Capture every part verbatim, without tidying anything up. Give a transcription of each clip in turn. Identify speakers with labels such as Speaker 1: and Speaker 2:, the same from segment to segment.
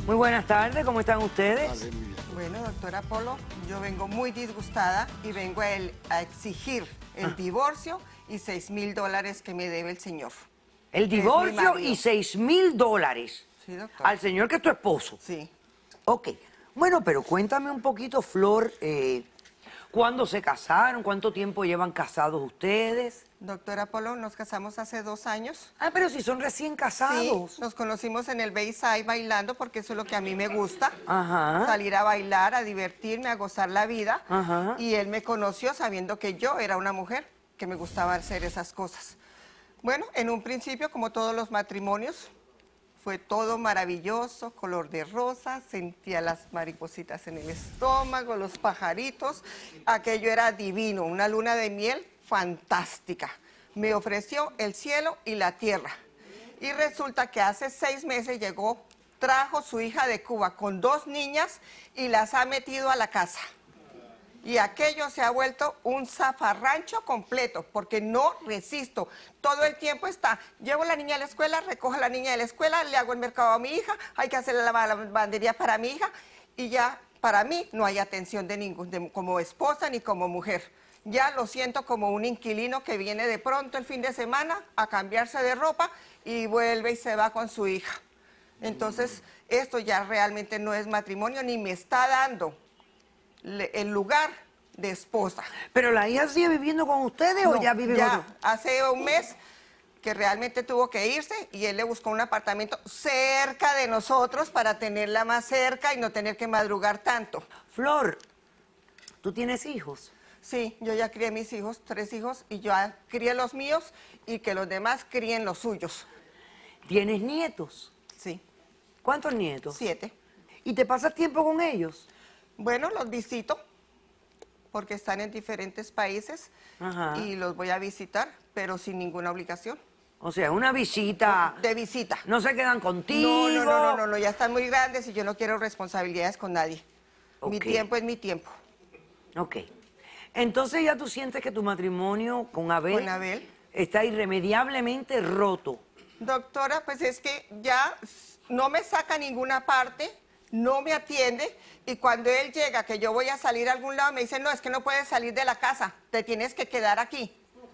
Speaker 1: Muy buenas tardes, ¿cómo están ustedes?
Speaker 2: Vale, muy bien.
Speaker 3: Bueno, doctora Polo, yo vengo muy disgustada y vengo a, el- a exigir el
Speaker 1: Ah.
Speaker 3: divorcio y seis mil dólares que me debe el señor.
Speaker 1: El
Speaker 3: Es mi
Speaker 1: divorcio
Speaker 3: marido.
Speaker 1: y seis mil dólares
Speaker 3: Sí, doctor.
Speaker 1: al señor que es tu esposo.
Speaker 3: Sí.
Speaker 1: Ok. Bueno, pero cuéntame un poquito, Flor, eh, ¿cuándo se casaron? ¿Cuánto tiempo llevan casados ustedes?
Speaker 3: Doctora Polo, nos casamos hace dos años.
Speaker 1: Ah, pero si son recién
Speaker 3: Sí,
Speaker 1: casados.
Speaker 3: nos conocimos en el Bayside bailando porque eso es lo que a mí me gusta.
Speaker 1: Ajá.
Speaker 3: Salir a bailar, a divertirme, a gozar la vida.
Speaker 1: Ajá.
Speaker 3: Y él me conoció sabiendo que yo era una mujer que me gustaba hacer esas cosas. Bueno, en un principio, como todos los matrimonios, fue todo maravilloso, color de rosa, sentía las maripositas en el estómago, los pajaritos. Aquello era divino, una luna de miel fantástica. Me ofreció el cielo y la tierra. Y resulta que hace seis meses llegó, trajo su hija de Cuba con dos niñas y las ha metido a la casa. Y aquello se ha vuelto un zafarrancho completo, porque no resisto. Todo el tiempo está, llevo a la niña a la escuela, recojo a la niña de la escuela, le hago el mercado a mi hija, hay que hacerle la lavandería para mi hija, y ya para mí no hay atención de ningún, de- como esposa ni como mujer. Ya lo siento como un inquilino que viene de pronto el fin de semana a cambiarse de ropa y vuelve y se va con su hija. Entonces, esto ya realmente no es matrimonio, ni me está dando le- el lugar de esposa.
Speaker 1: ¿Pero la hija sigue viviendo con ustedes o
Speaker 3: No,
Speaker 1: ya vive
Speaker 3: ya
Speaker 1: con otro?
Speaker 3: hace un mes que realmente tuvo que irse y él le buscó un apartamento cerca de nosotros para tenerla más cerca y no tener que madrugar tanto.
Speaker 1: Flor, ¿tú tienes hijos?
Speaker 3: Sí, yo ya crié mis hijos, tres hijos, y yo ya crié los míos y que los demás críen los suyos.
Speaker 1: ¿Tienes nietos?
Speaker 3: Sí,
Speaker 1: ¿Cuántos nietos?
Speaker 3: siete.
Speaker 1: ¿Y te pasas tiempo con ellos?
Speaker 3: Bueno, los visito porque están en diferentes países
Speaker 1: Ajá.
Speaker 3: y los voy a visitar, pero sin ninguna obligación.
Speaker 1: O sea, una visita.
Speaker 3: De visita.
Speaker 1: No se quedan contigo.
Speaker 3: No, no, no, no, no, no, ya están muy grandes y yo no quiero responsabilidades con nadie. Mi
Speaker 1: Ok.
Speaker 3: tiempo es mi tiempo.
Speaker 1: Ok. Entonces ya tú sientes que tu matrimonio con Abel,
Speaker 3: Con Abel.
Speaker 1: está irremediablemente roto.
Speaker 3: Doctora, pues es que ya no me saca a ninguna parte, no me atiende y cuando él llega, que yo voy a salir a algún lado, me dice, no, es que no puedes salir de la casa, te tienes que quedar aquí.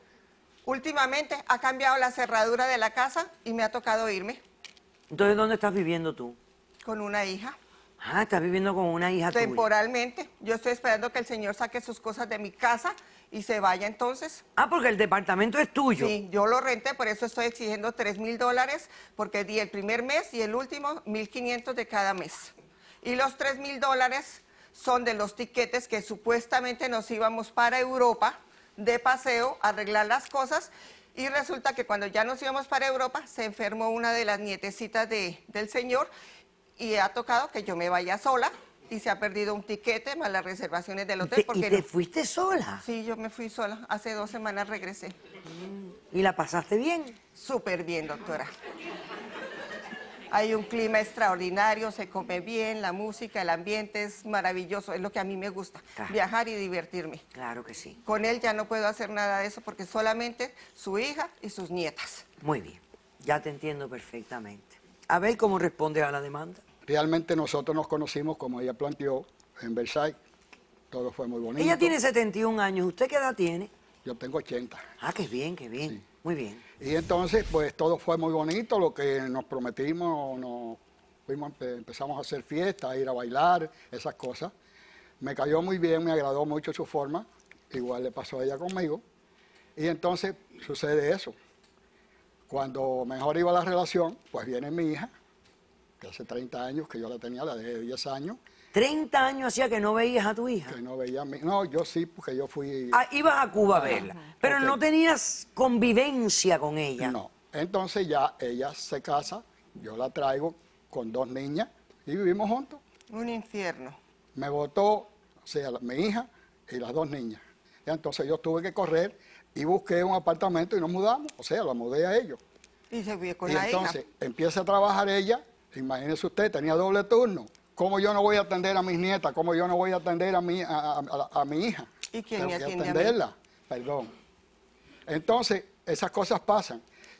Speaker 3: Últimamente ha cambiado la cerradura de la casa y me ha tocado irme
Speaker 1: Entonces, ¿dónde estás viviendo tú?
Speaker 3: con una hija.
Speaker 1: Ah, estás viviendo con una hija tuya.
Speaker 3: Temporalmente, yo estoy esperando que el señor saque sus cosas de mi casa y se vaya entonces.
Speaker 1: Ah, porque el departamento es tuyo.
Speaker 3: Sí, yo lo renté, por eso estoy exigiendo tres mil dólares, porque di el primer mes y el último mil quinientos de cada mes. Y los tres mil dólares son de los tiquetes que supuestamente nos íbamos para Europa de paseo, a arreglar las cosas, y resulta que cuando ya nos íbamos para Europa se enfermó una de las nietecitas de, del señor y ha tocado que yo me vaya sola y se ha perdido un tiquete más las reservaciones del
Speaker 1: ¿Y
Speaker 3: hotel.
Speaker 1: te, y
Speaker 3: porque
Speaker 1: te
Speaker 3: no-
Speaker 1: fuiste sola?
Speaker 3: Sí, yo me fui sola. Hace dos semanas regresé.
Speaker 1: ¿Y la pasaste bien?
Speaker 3: Súper bien, doctora. Hay un clima extraordinario, se come bien, la música, el ambiente es maravilloso, es lo que a mí me gusta,
Speaker 1: Claro.
Speaker 3: viajar y divertirme.
Speaker 1: Claro que sí.
Speaker 3: Con él ya no puedo hacer nada de eso porque solamente su hija y sus nietas.
Speaker 1: Muy bien. Ya te entiendo perfectamente. A ver cómo responde a la demanda.
Speaker 2: Realmente nosotros nos conocimos, como ella planteó, en Versailles. Todo fue muy bonito.
Speaker 1: Ella tiene setenta y un años. ¿Usted qué edad tiene?
Speaker 2: Yo tengo ochenta.
Speaker 1: Ah, qué bien, qué bien.
Speaker 2: Sí.
Speaker 1: Muy bien.
Speaker 2: Y entonces, pues todo fue muy bonito, lo que nos prometimos, nos fuimos, empe- empezamos a hacer fiestas, a ir a bailar, esas cosas. Me cayó muy bien, me agradó mucho su forma, igual le pasó a ella conmigo. Y entonces sucede eso. Cuando mejor iba la relación, pues viene mi hija, que hace treinta años que yo la tenía, la de diez años,
Speaker 1: treinta años hacía que no veías a tu hija.
Speaker 2: que no veía a mí. No, yo sí, porque yo fui...
Speaker 1: Ah, ibas a Cuba a verla, pero
Speaker 2: ok.
Speaker 1: no tenías convivencia con ella.
Speaker 2: No. Entonces ya ella se casa, yo la traigo con dos niñas y vivimos juntos.
Speaker 3: Un infierno.
Speaker 2: Me votó, o sea, la- mi hija y las dos niñas. Y entonces yo tuve que correr y busqué un apartamento y nos mudamos. O sea, la mudé a ellos.
Speaker 3: Y se fue con
Speaker 2: y
Speaker 3: la
Speaker 2: entonces
Speaker 3: hija.
Speaker 2: empieza a trabajar ella. Imagínese usted, tenía doble turno. ¿Cómo yo no voy a atender a mis nietas? ¿Cómo yo no voy a atender a mi, a, a- a- a mi hija?
Speaker 3: ¿Y quién
Speaker 2: Tengo
Speaker 3: me
Speaker 2: que
Speaker 3: atiende a mí?
Speaker 2: atenderla, perdón. Entonces, esas cosas pasan.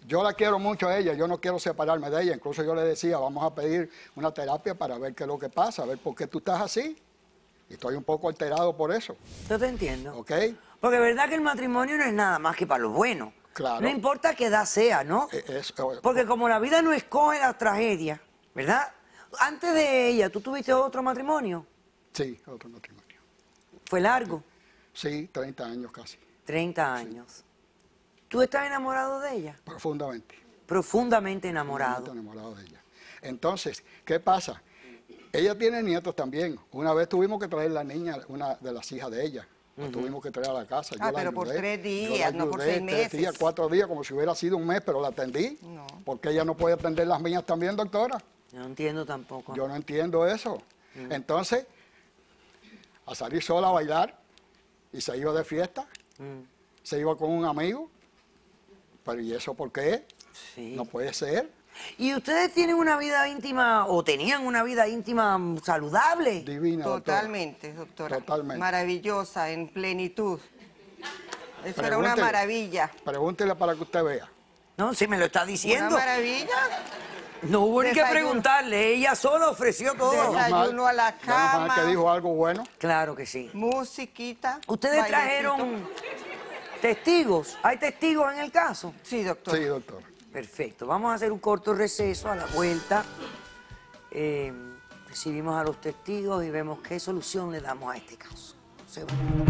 Speaker 2: Yo la quiero mucho a ella, yo no quiero separarme de ella. Incluso yo le decía, vamos a pedir una terapia para ver qué es lo que pasa, a ver por qué tú estás así. Y estoy un poco alterado por eso.
Speaker 1: Yo te entiendo.
Speaker 2: ¿Ok?
Speaker 1: Porque es verdad que el matrimonio no es nada más que para lo bueno.
Speaker 2: Claro.
Speaker 1: No importa qué edad sea, ¿no?
Speaker 2: Eh, es-
Speaker 1: Porque como la vida no escoge las tragedias, ¿verdad? Antes de ella, ¿tú tuviste otro matrimonio?
Speaker 2: Sí, otro matrimonio.
Speaker 1: ¿Fue largo?
Speaker 2: Sí, treinta años casi,
Speaker 1: treinta años. ¿Tú estás enamorado de ella?
Speaker 2: profundamente.
Speaker 1: Profundamente enamorado.
Speaker 2: Profundamente enamorado de ella. Entonces, ¿qué pasa? Ella tiene nietos también. Una vez tuvimos que traer la niña, una de las hijas de ella. La tuvimos que traer a la casa.
Speaker 3: Ah,
Speaker 2: Yo la
Speaker 3: pero por
Speaker 2: ayudé.
Speaker 3: tres
Speaker 2: Yo la
Speaker 3: días, no por
Speaker 2: ayudé,
Speaker 3: seis
Speaker 2: Tres días,
Speaker 3: meses.
Speaker 2: cuatro días, como si hubiera sido un mes, pero la atendí.
Speaker 3: No.
Speaker 2: Porque ella no puede atender las mías también, doctora.
Speaker 1: Yo no entiendo tampoco.
Speaker 2: Yo no entiendo eso. Entonces, a salir sola a bailar y se iba de fiesta,
Speaker 1: Mm,
Speaker 2: se iba con un amigo. Pero ¿y eso por qué?
Speaker 1: sí.
Speaker 2: No puede ser.
Speaker 1: ¿Y ustedes tienen una vida íntima o tenían una vida íntima mm, saludable?
Speaker 2: Divina, doctora.
Speaker 3: Totalmente, doctora.
Speaker 2: Totalmente.
Speaker 3: Maravillosa, en plenitud. Eso era una
Speaker 2: Pregúntele.
Speaker 3: maravilla.
Speaker 2: Pregúntele para que usted vea.
Speaker 1: No, si me lo está
Speaker 3: Una
Speaker 1: diciendo.
Speaker 3: maravilla.
Speaker 1: No hubo ni que
Speaker 3: Desayuno.
Speaker 1: preguntarle, ella sola ofreció todo.
Speaker 3: Desayuno. Desayuno a la
Speaker 2: menos mal
Speaker 3: cama.
Speaker 2: que dijo algo bueno.
Speaker 1: Claro que sí.
Speaker 3: Musiquita.
Speaker 1: ¿Ustedes
Speaker 3: bailecito.
Speaker 1: trajeron testigos? ¿Hay testigos en el caso?
Speaker 3: Sí, doctor.
Speaker 2: Sí, doctor.
Speaker 1: Perfecto. Vamos a hacer un corto receso. A la vuelta eh, recibimos a los testigos y vemos qué solución le damos a este caso. Se va.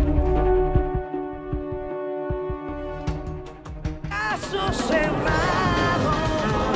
Speaker 1: Caso cerrado.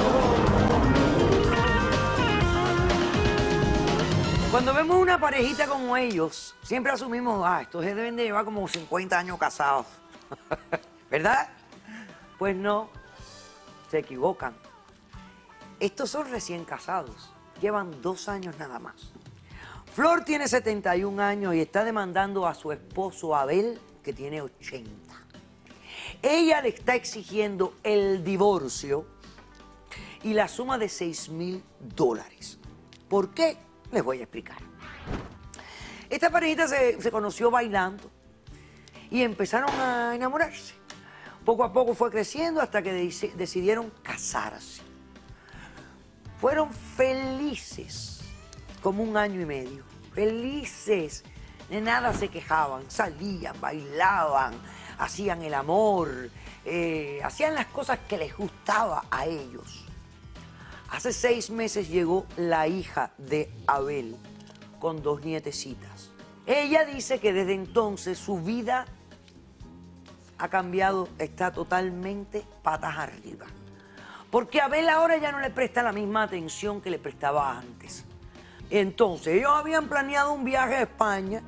Speaker 1: Cuando vemos una parejita como ellos, siempre asumimos, ah, estos deben de llevar como cincuenta años casados. ¿Verdad? Pues no, se equivocan. Estos son recién casados, llevan dos años nada más. Flor tiene setenta y un años y está demandando a su esposo Abel, que tiene ochenta. Ella le está exigiendo el divorcio y la suma de seis mil dólares. ¿Por qué? Les voy a explicar. Esta parejita se, se conoció bailando y empezaron a enamorarse. Poco a poco fue creciendo hasta que de- decidieron casarse. Fueron felices como un año y medio. Felices. De nada se quejaban. Salían, bailaban, hacían el amor, eh, hacían las cosas que les gustaba a ellos. Hace seis meses llegó la hija de Abel con dos nietecitas. Ella dice que desde entonces su vida ha cambiado, está totalmente patas arriba. Porque Abel ahora ya no le presta la misma atención que le prestaba antes. Entonces, ellos habían planeado un viaje a España.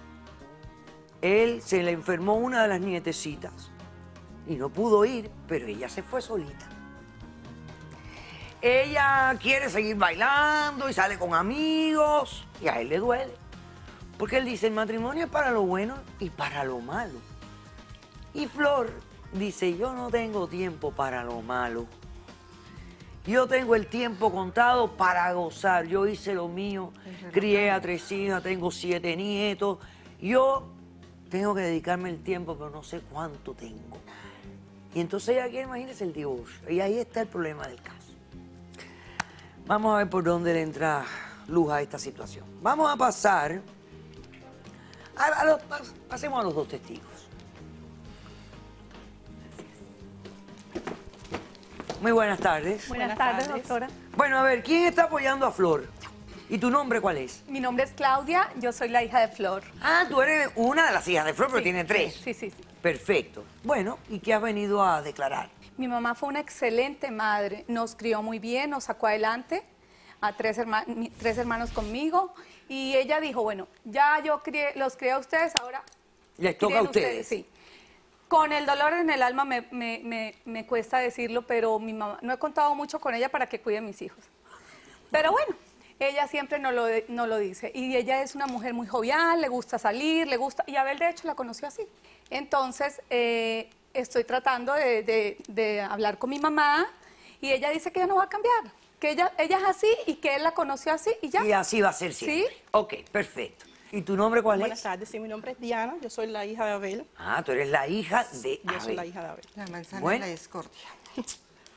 Speaker 1: Él se le enfermó una de las nietecitas y no pudo ir, pero ella se fue solita. Ella quiere seguir bailando y sale con amigos y a él le duele. Porque él dice, el matrimonio es para lo bueno y para lo malo. Y Flor dice, yo no tengo tiempo para lo malo. Yo tengo el tiempo contado para gozar. Yo hice lo mío, crié a tres hijas, tengo siete nietos. Yo tengo que dedicarme el tiempo, pero no sé cuánto tengo. Y entonces ella quiere, imagínese, el divorcio. Y ahí está el problema del caso. Vamos a ver por dónde le entra luz a esta situación. Vamos a pasar, a, a los, pas- pasemos a los dos testigos. Muy buenas tardes.
Speaker 4: Buenas,
Speaker 5: Buenas
Speaker 4: tardes,
Speaker 5: tardes.
Speaker 4: doctora.
Speaker 1: Bueno, a ver, ¿quién está apoyando a Flor? ¿Y tu nombre cuál es?
Speaker 4: Mi nombre es Claudia, yo soy la hija de Flor.
Speaker 1: Ah, tú eres una de las hijas de Flor, pero
Speaker 4: Sí,
Speaker 1: tiene tres.
Speaker 4: Sí, sí, sí.
Speaker 1: Perfecto. Bueno, ¿y qué has venido a declarar?
Speaker 4: Mi mamá fue una excelente madre, nos crió muy bien, nos sacó adelante, a tres, herma- mi- tres hermanos conmigo, y ella dijo, bueno, ya yo crié- los crié a ustedes, ahora
Speaker 1: Les toca a
Speaker 4: críen
Speaker 1: ustedes.
Speaker 4: Sí. Con el dolor en el alma me, me- me- me cuesta decirlo, pero mi mamá, no he contado mucho con ella para que cuide a mis hijos. Pero bueno, ella siempre nos lo, nos lo dice. Y ella es una mujer muy jovial, le gusta salir, le gusta... Y Abel, de hecho, la conoció así. Entonces, eh, estoy tratando de, de- de hablar con mi mamá y ella dice que ella no va a cambiar. Que ella, ella es así y que él la conoció así y ya.
Speaker 1: Y así va a ser siempre.
Speaker 4: Sí.
Speaker 1: Ok, perfecto. ¿Y tu nombre cuál
Speaker 5: Buenas
Speaker 1: es?
Speaker 5: tardes, sí, mi nombre es Diana, yo soy la hija de Abel.
Speaker 1: Ah, tú eres la hija de
Speaker 5: Yo soy la
Speaker 1: Abel.
Speaker 5: hija de Abel.
Speaker 3: La manzana
Speaker 1: Bueno.
Speaker 3: de la discordia.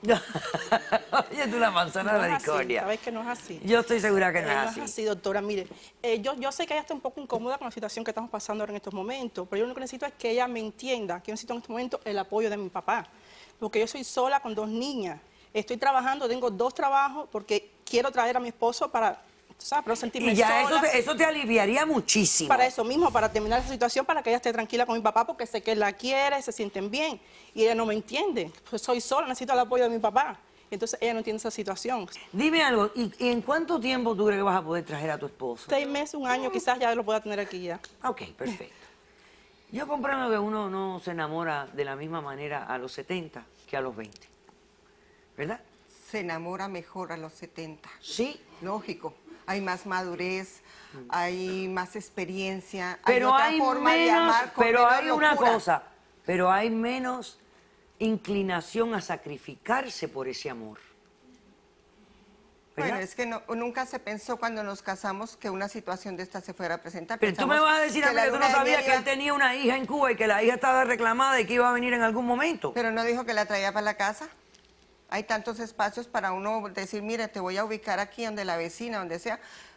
Speaker 1: Oye, tú la manzana de
Speaker 5: No
Speaker 1: la
Speaker 5: es así,
Speaker 1: discordia.
Speaker 5: sabes que no es así.
Speaker 1: Yo estoy segura que
Speaker 5: Eh,
Speaker 1: no es
Speaker 5: no
Speaker 1: así.
Speaker 5: es así, doctora. Mire, eh, yo, yo sé que ella está un poco incómoda con la situación que estamos pasando ahora en estos momentos, pero yo lo que necesito es que ella me entienda que yo necesito en este momento el apoyo de mi papá, porque yo soy sola con dos niñas. Estoy trabajando, tengo dos trabajos porque quiero traer a mi esposo para, tú sabes, para no sentirme
Speaker 1: Y ya eso
Speaker 5: sola.
Speaker 1: te, eso te aliviaría muchísimo.
Speaker 5: Para eso mismo, para terminar esa situación, para que ella esté tranquila con mi papá, porque sé que él la quiere, se sienten bien. Y ella no me entiende. Pues soy sola, necesito el apoyo de mi papá. Entonces ella no entiende esa situación.
Speaker 1: Dime algo, ¿y, y en cuánto tiempo tú crees que vas a poder traer a tu esposo?
Speaker 5: Seis meses, un año, quizás ya lo pueda tener aquí ya.
Speaker 1: Ok, perfecto. Yo comprendo que uno no se enamora de la misma manera a los setenta que a los veinte. ¿Verdad?
Speaker 3: Se enamora mejor a los setenta.
Speaker 1: Sí.
Speaker 3: Lógico. Hay más madurez, hay más experiencia,
Speaker 1: Pero
Speaker 3: hay otra
Speaker 1: hay
Speaker 3: forma de
Speaker 1: menos,
Speaker 3: amar con
Speaker 1: pero
Speaker 3: menos
Speaker 1: hay una
Speaker 3: locura.
Speaker 1: cosa, pero hay menos inclinación a sacrificarse por ese amor. ¿Verdad?
Speaker 3: Bueno, es que no- nunca se pensó cuando nos casamos que una situación de esta se fuera a presentar.
Speaker 1: Pero tú me
Speaker 3: Pensamos
Speaker 1: vas a decir a mí
Speaker 3: la
Speaker 1: que tú
Speaker 3: luna
Speaker 1: no
Speaker 3: de
Speaker 1: sabías
Speaker 3: miel
Speaker 1: que él
Speaker 3: iba-
Speaker 1: tenía una hija en Cuba y que la hija estaba reclamada y que iba a venir en algún momento.
Speaker 3: Pero no dijo que la traía para la casa. Hay tantos espacios para uno decir, mire, te voy a ubicar aquí donde la vecina, donde sea.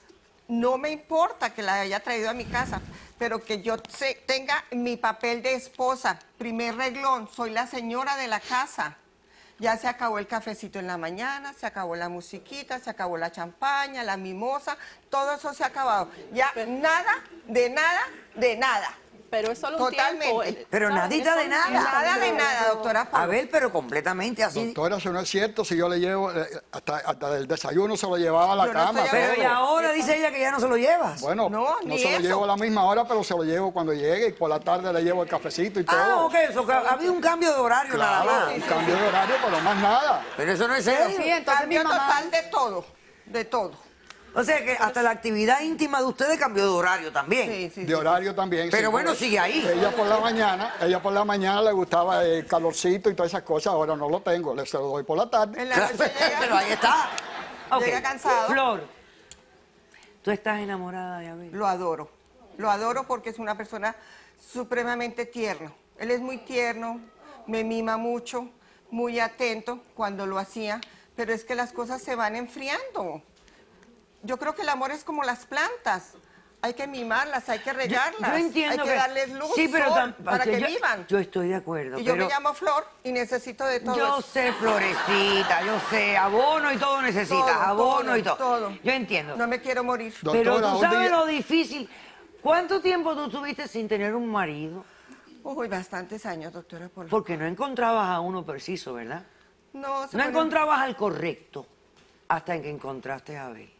Speaker 3: No me importa que la haya traído a mi casa, pero que yo se- tenga mi papel de esposa, primer reglón, soy la señora de la casa. Ya se acabó el cafecito en la mañana, se acabó la musiquita, se acabó la champaña, la mimosa, todo eso se ha acabado. Ya nada, de nada, de nada.
Speaker 5: Pero es solo un
Speaker 3: Totalmente.
Speaker 5: tiempo. eh,
Speaker 1: Pero
Speaker 5: ¿sabes?
Speaker 1: nadita
Speaker 5: Es
Speaker 1: de
Speaker 5: solo un
Speaker 1: nada.
Speaker 5: tiempo.
Speaker 3: Nada de nada, doctora Polo.
Speaker 1: A ver, pero completamente así.
Speaker 2: Doctora, eso no es cierto. Si yo le llevo, eh, hasta, hasta el desayuno se lo llevaba a la
Speaker 3: Yo no
Speaker 2: cama.
Speaker 3: estoy
Speaker 1: Pero
Speaker 2: todo.
Speaker 1: y ahora dice ella que ya no se lo llevas.
Speaker 2: Bueno,
Speaker 3: No,
Speaker 2: no,
Speaker 3: ni
Speaker 2: se lo
Speaker 3: eso.
Speaker 2: llevo a la misma hora, pero se lo llevo cuando llegue y por la tarde le llevo el cafecito y todo.
Speaker 1: Ah, ok, eso, que ha habido un cambio de horario
Speaker 2: Claro,
Speaker 1: nada más.
Speaker 2: un cambio de horario, pero más nada.
Speaker 1: Pero eso no es
Speaker 4: Pero
Speaker 1: serio.
Speaker 4: sí, entonces mi
Speaker 3: Cambio
Speaker 4: mamá...
Speaker 3: total de todo, de todo.
Speaker 1: O sea que hasta la actividad íntima de ustedes cambió de horario también.
Speaker 3: Sí, sí,
Speaker 2: De
Speaker 3: sí.
Speaker 2: horario también.
Speaker 1: Pero
Speaker 2: sí,
Speaker 1: bueno,
Speaker 2: porque
Speaker 1: sigue ahí.
Speaker 2: Ella por la mañana, ella por la mañana le gustaba el calorcito y todas esas cosas. Ahora no lo tengo, le se lo doy por la tarde.
Speaker 3: En la noche llega,
Speaker 1: Pero ahí está. Ok.
Speaker 3: Llega cansado.
Speaker 1: Flor, ¿tú estás enamorada de Abel?
Speaker 3: Lo adoro. Lo adoro porque es una persona supremamente tierno. Él es muy tierno, me mima mucho, muy atento cuando lo hacía, pero es que las cosas se van enfriando. Yo creo que el amor es como las plantas. Hay que mimarlas, hay que regarlas,
Speaker 1: Yo entiendo
Speaker 3: hay que, darles luz,
Speaker 1: sí, pero
Speaker 3: sol,
Speaker 1: tam-
Speaker 3: para que
Speaker 1: yo,
Speaker 3: vivan.
Speaker 1: Yo estoy de acuerdo.
Speaker 3: Y yo
Speaker 1: pero
Speaker 3: me llamo Flor y necesito de todo
Speaker 1: Yo
Speaker 3: eso.
Speaker 1: sé, Florecita, yo sé, abono y todo necesitas,
Speaker 3: Todo,
Speaker 1: abono
Speaker 3: todo,
Speaker 1: y todo.
Speaker 3: todo.
Speaker 1: Yo entiendo.
Speaker 3: No me quiero morir.
Speaker 2: Doctora,
Speaker 1: pero tú
Speaker 2: un
Speaker 1: sabes
Speaker 2: día-
Speaker 1: lo difícil. ¿Cuánto tiempo tú tuviste sin tener un marido?
Speaker 3: Uy, bastantes años, doctora Polo.
Speaker 1: Porque no encontrabas a uno preciso, ¿verdad?
Speaker 3: No, se
Speaker 1: No
Speaker 3: pone-
Speaker 1: encontrabas al correcto hasta que encontraste a Abel.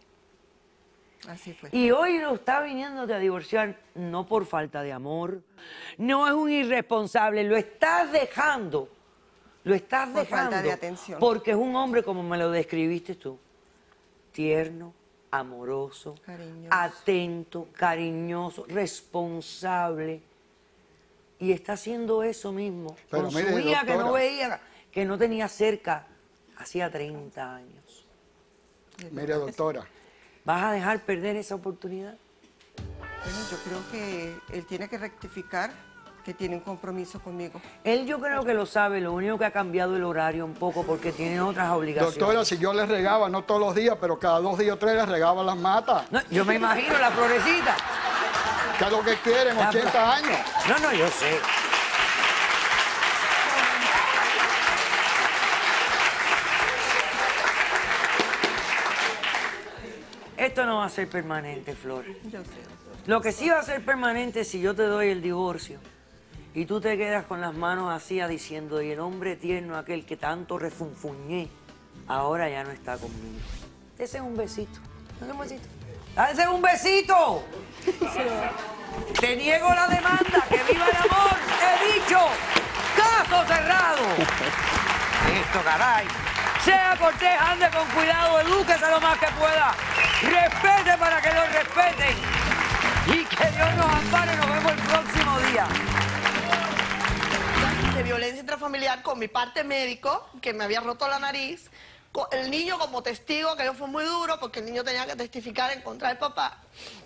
Speaker 3: Así fue.
Speaker 1: Y hoy lo está viniéndote a divorciar no por falta de amor, no es un irresponsable, lo estás dejando, lo estás
Speaker 3: Por
Speaker 1: dejando.
Speaker 3: falta de atención.
Speaker 1: Porque es un hombre como me lo describiste tú, tierno, amoroso,
Speaker 3: Cariñoso.
Speaker 1: atento, cariñoso, responsable. Y está haciendo eso mismo
Speaker 2: Pero
Speaker 1: con
Speaker 2: mire,
Speaker 1: su hija que no
Speaker 2: doctora.
Speaker 1: veía, que no tenía cerca hacía treinta años.
Speaker 2: Mire, doctora,
Speaker 1: ¿Vas a dejar perder esa oportunidad?
Speaker 3: Bueno, yo creo que él tiene que rectificar que tiene un compromiso conmigo.
Speaker 1: Él yo creo que lo sabe, lo único que ha cambiado el horario un poco porque tiene otras obligaciones.
Speaker 2: doctora, si yo le regaba, no todos los días, pero cada dos días o tres le regaba las matas.
Speaker 1: No, yo me imagino la florecita.
Speaker 2: ¿Qué es lo que quieren?
Speaker 1: La
Speaker 2: ochenta
Speaker 1: flo-
Speaker 2: años.
Speaker 1: No, no, yo sé. Esto no va a ser permanente, Flor.
Speaker 3: Yo sé.
Speaker 1: Lo que sí va a ser permanente es si yo te doy el divorcio y tú te quedas con las manos así diciendo, y el hombre tierno aquel que tanto refunfuñé, ahora ya no está conmigo. Ese es un besito. Dale un besito. ¡Dale un besito! Te niego la demanda, que viva el amor. He dicho, caso cerrado. Esto, caray. Sea cortés, ande con cuidado, edúquese lo más que pueda. Respete para que lo respeten. Y que Dios nos ampare. Nos vemos el próximo día.
Speaker 6: De violencia intrafamiliar con mi parte médico, que me había roto la nariz, con el niño como testigo, que yo fue muy duro porque el niño tenía que testificar en contra del papá.